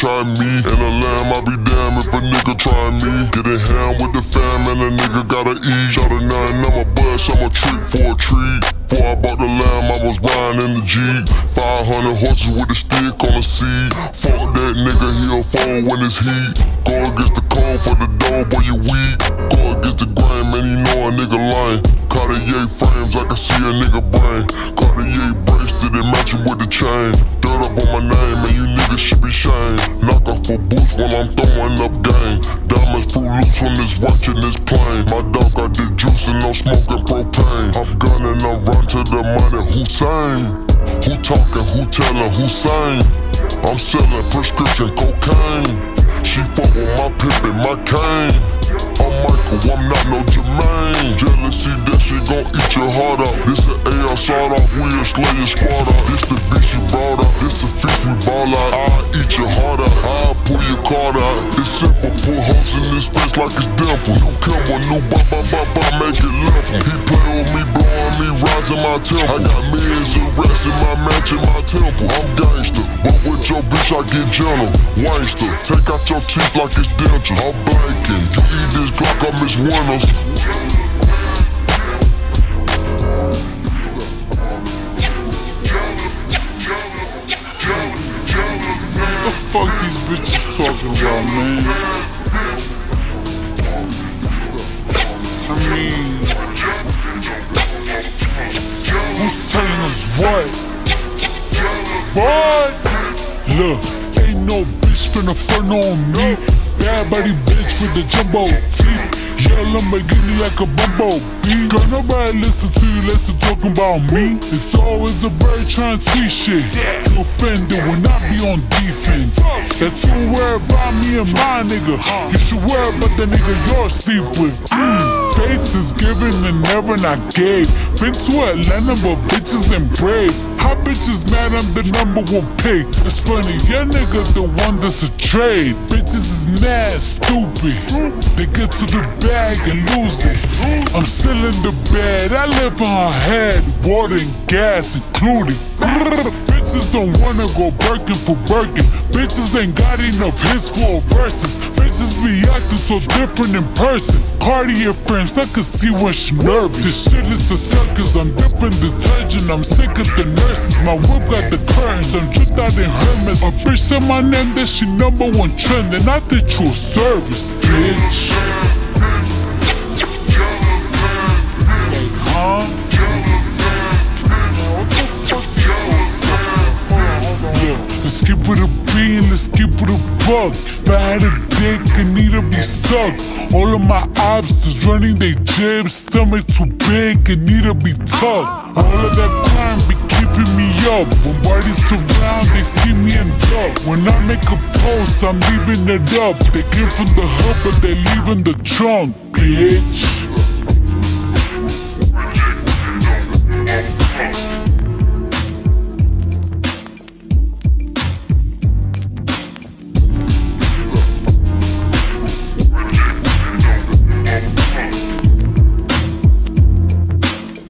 try me. In the lamb, I be damned if a nigga try me. Getting ham with the fam and a nigga gotta eat. Shot a nine, I'm a bust, I'm a trick for a treat. Before I bought the lamb, I was riding in the Jeep. 500 horses with a stick on the seat. Fuck that nigga, he'll fall when it's heat. Go against the cold for the dough, boy, you weak. Go against the grain, man, you know a nigga lying. Cartier frames, I can see a nigga brain. Cartier bracelet, it matching with the chain. Dirt up on my name, and you niggas should be shamed. Knock off a boost while I'm throwing up game. Diamonds fruit loose when it's watching this plane. My dog got the juice and no smoking propane. I'm gunning, I'm run to the money, Hussein. Who talking, who telling, who saying? I'm selling prescription cocaine. She fuck with my pimp and my cane. I'm Michael, I'm not no Jermaine. Jealousy, that shit gon' eat your heart out. This a AR sawed off, we'll slay your squad out. This the bitch you brought out, this a fish we ball out. I'll eat your heart out, I'll pull your card out. It's simple, put holes in this face like it's dimple. New Kimble, new ba, make it limple. He play with me, blowing me, rising my temple. I got millions of rats in my match in my temple. I'm gangster, but with your bitch I get gentle. Wankster, take out your teeth like it's dentures. I'm blanking, you eat this Glock, I miss Winners. What the fuck these bitches talking about, man? I mean, who's telling us what? What? Look, ain't no bitch finna front on me. Bad body bitch with the jumbo teeth. Yeah, Lamborghini like a bumblebee. Girl, nobody listen to you unless you're talking about me. It's always a bird trying to tweet shit. You offended when I be on defense. That you worry about me and my nigga. You should worry about the nigga you're asleep with. Faces given and never not gave. Been to Atlanta but bitches ain't brave. How bitches mad I'm the #1 pick? It's funny, your nigga the one that's a trade. Bitches is mad stupid. They get to the bag and lose it. I'm still in the bed, I live on her head. Water and gas included. Bitches don't wanna go Birkin for Birkin. Bitches ain't got enough hits for verses. Bitches be acting so different in person. Cardi and frames, I can see when she nervous. This shit is a circus, I'm dipping detergent. I'm sick of the nurses, my whip got the curtains. I'm dripped out in Hermes. A bitch said my name, that she #1 trend. And I did you a service, bitch. Like, huh? Let's keep it a B and let's keep it a buck. If I had a dick, it need to be sucked. All of my obstacles running they jibs. Stomach too big, it need to be tucked. All of that crime be keeping me up. When bodies surround, they see me and duck. When I make a post, I'm leaving it up. They came from the hood, but they leaving the trunk, bitch.